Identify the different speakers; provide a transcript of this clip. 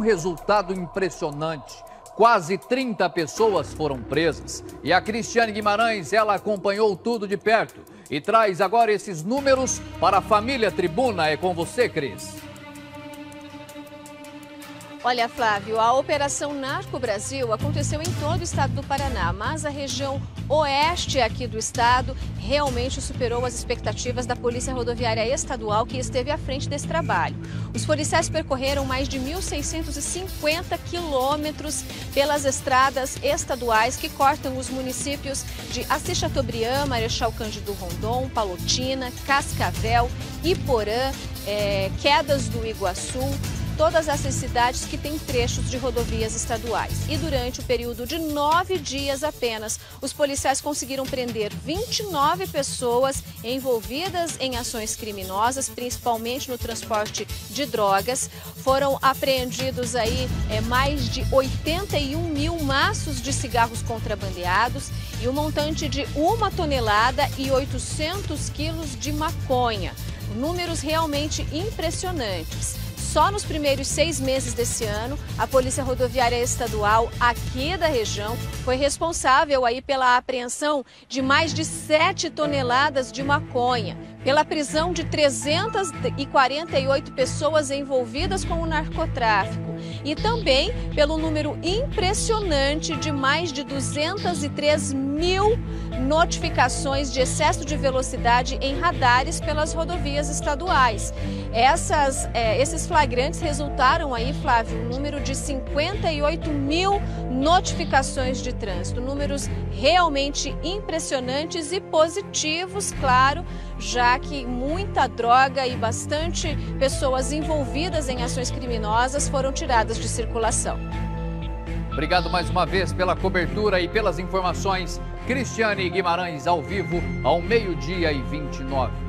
Speaker 1: resultado impressionante. Quase 30 pessoas foram presas. E a Cristiane Guimarães, ela acompanhou tudo de perto e traz agora esses números para a família Tribuna. É com você, Cris.
Speaker 2: Olha, Flávio, a Operação Narco Brasil aconteceu em todo o estado do Paraná, mas a região oeste aqui do estado realmente superou as expectativas da Polícia Rodoviária Estadual, que esteve à frente desse trabalho. Os policiais percorreram mais de 1.650 quilômetros pelas estradas estaduais que cortam os municípios de Assis Chateaubriand, Marechal Cândido Rondon, Palotina, Cascavel, Iporã, Quedas do Iguaçu. Todas essas cidades que têm trechos de rodovias estaduais. E durante o período de 9 dias apenas, os policiais conseguiram prender 29 pessoas envolvidas em ações criminosas, principalmente no transporte de drogas. Foram apreendidos aí mais de 81 mil maços de cigarros contrabandeados e um montante de 1 tonelada e 800 quilos de maconha. Números realmente impressionantes. Só nos primeiros 6 meses desse ano, a Polícia Rodoviária Estadual aqui da região foi responsável aí pela apreensão de mais de 7 toneladas de maconha, pela prisão de 348 pessoas envolvidas com o narcotráfico e também pelo número impressionante de mais de 203 mil notificações de excesso de velocidade em radares pelas rodovias estaduais. Esses flagrantes resultaram aí, Flávio, um número de 58 mil notificações de trânsito. Números realmente impressionantes e positivos, claro, já que muita droga e bastante pessoas envolvidas em ações criminosas foram tiradas de circulação.
Speaker 1: Obrigado mais uma vez pela cobertura e pelas informações. Cristiane Guimarães, ao vivo, ao 12h29.